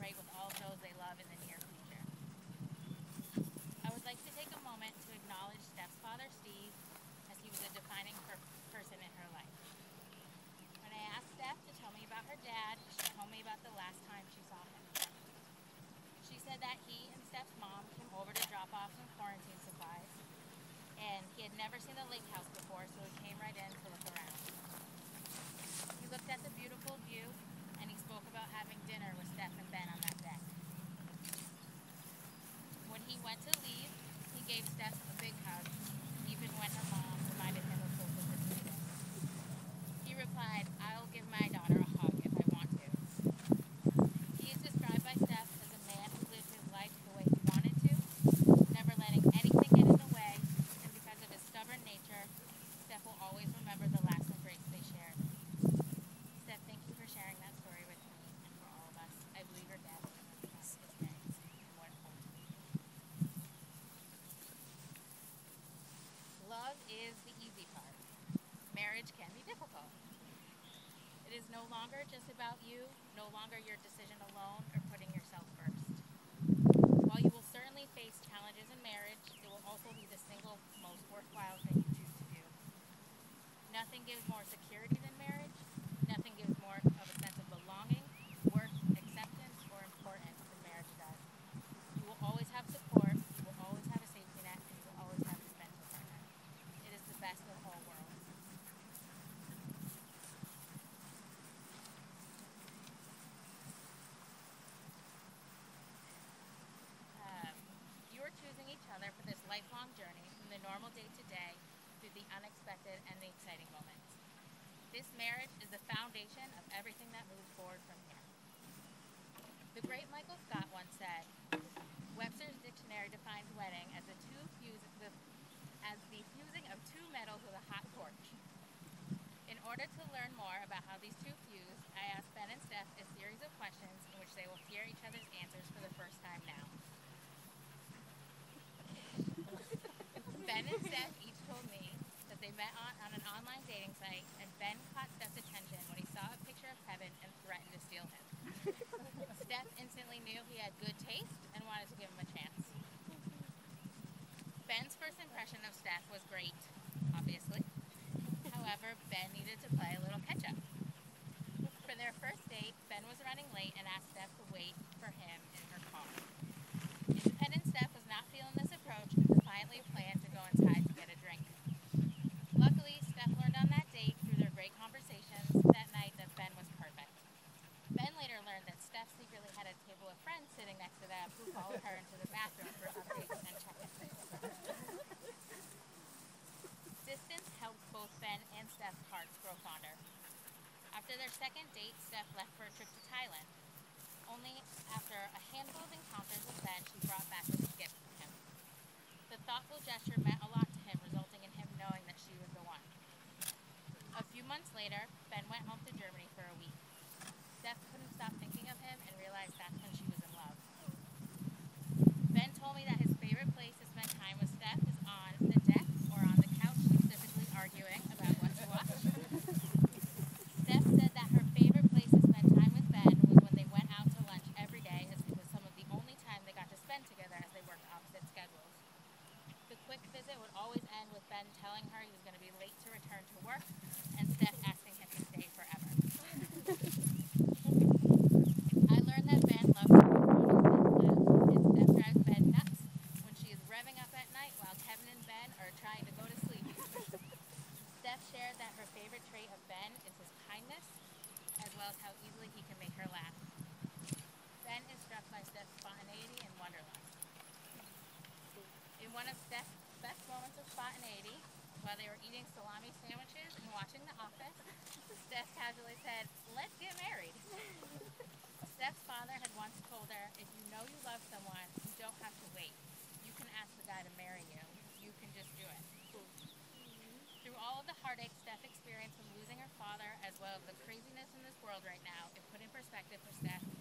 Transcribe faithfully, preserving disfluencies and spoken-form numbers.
right with all of those they love in the near future. I would like to take a moment to acknowledge Steph's father, Steve, as he was a defining per person in her life. When I asked Steph to tell me about her dad, she told me about the last time she saw him. She said that he and Steph's mom came over to drop off some quarantine supplies, and he had never seen the lake house before, so he came right in to look around. He looked at the beautiful view, and he spoke about having dinner with Steph and Ben on that deck. When he went to leave, he gave Steph a big hug, even when her mom reminded him of social distancing. He replied, "I'll give my daughter a hug if I want to." He is described by Steph as a man who lived his life the way he wanted to, never letting anything get in the way, and because of his stubborn nature, Steph will always remember the laughs and breaks they shared. Steph, thank you for sharing that story with me and for all of us. I believe your dad will remember that experience and what it holds. Love is the easy part. Marriage can be difficult. It is no longer just about you, no longer your decision alone or putting yourself first. While you will certainly face challenges in marriage, it will also be the single most worthwhile thing you choose to do. Nothing gives more security than marriage. Nothing gives more of a sense of belonging, worth, acceptance, or importance than marriage does. You will always have support, you will always have a safety net, and you will always have a spiritual partner. It is the best of the whole world. Um, you are choosing each other for this lifelong journey from the normal day-to-day through the unexpected and the exciting moments. This marriage is the foundation of everything that moves forward from here. The great Michael Scott once said, Webster's dictionary defines wedding as the two fuse, the, as the fusing of two metals with a hot torch. In order to learn more about how these two fuse, I asked Ben and Steph a series of questions in which they will hear each other's answers for the first time now. Ben and Steph each told me that they met on, on an online dating site, and Ben caught Steph's attention when he saw a picture of Kevin and threatened to steal him. Steph instantly knew he had good taste and wanted to give him a chance. Ben's first impression of Steph was great, obviously. However, Ben needed to play a little catch-up. For their first date, Ben was running late and asked Steph to wait for him in her car. Independent Steph was not feeling this approach and defiantly planned to go inside to get a drink. Luckily, Steph learned on that date through their great conversations that night that Ben was perfect. Ben later learned that Steph secretly had a table of friends sitting next to them who followed her into the bathroom for updates and check-ins. Distance helped both Ben and Steph's hearts grow fonder. After their second date, Steph left for a trip to Thailand. Only after a handful of encounters with Ben, she brought back a gift for him. The thoughtful gesture meant a lot to him, resulting in him knowing that she was the one. A few months later, Ben went home to Germany for a week. Steph couldn't stop thinking of him and realized that's when she was in love. Ben told me that his favorite place to spend time with Steph is on the deck or on the couch, specifically arguing about what to watch. Steph said that her favorite place to spend time with Ben was when they went out to lunch every day, as it was some of the only time they got to spend together as they worked opposite schedules. The quick visit would always end with Ben telling her he was going to be late to return to work, and Steph asking him to stay forever. I learned that Ben loves to laugh, and Steph drives Ben nuts when she is revving up at night while Kevin and Ben are trying to go to sleep. Steph shared that her favorite trait of Ben is his kindness, as well as how easily he can make her laugh. Ben is struck by Steph's spontaneity and wanderlust. In one of Steph's best moments of spontaneity, while they were eating salami sandwiches and watching The Office, Steph casually said, "Let's get married." Steph's father had once told her, if you know you love someone, you don't have to wait. You can ask the guy to marry you. You can just do it. Through all of the heartache Steph experienced from losing her father, as well as the craziness in this world right now, it put in perspective for Steph